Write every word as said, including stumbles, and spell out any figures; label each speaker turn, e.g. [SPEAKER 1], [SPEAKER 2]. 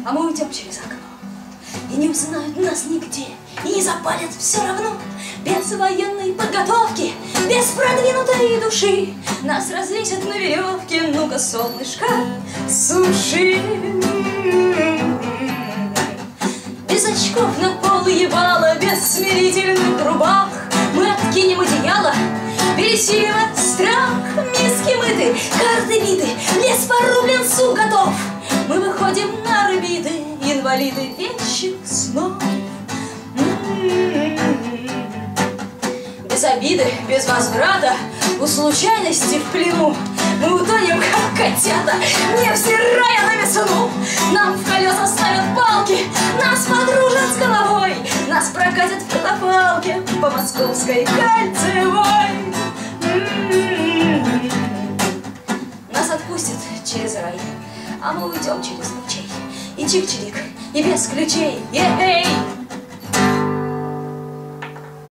[SPEAKER 1] а мы уйдем через окно. И не узнают нас нигде, и не запалят все равно. Без военной подготовки, без продвинутой души нас развесят на веревке, ну-ка, солнышко, суши. Без очков на пол ебала, без смирительных рубах мы откинем одеяло, пересилим страх. Миски мыты, карты биты, лес порублен, сук готов. Мы выходим на орбиты, инвалиды вещих снов. Без обиды, без возврата, у случайности в плену мы утонем, как котята, невзирая на весну. Нам в колеса ставят палки, нас подружат с головой, нас прокатят в катафалке по московской кольцевой. Нас отпустят через рай, а мы уйдем через лучей. И чик-чирик, и без ключей. Эй!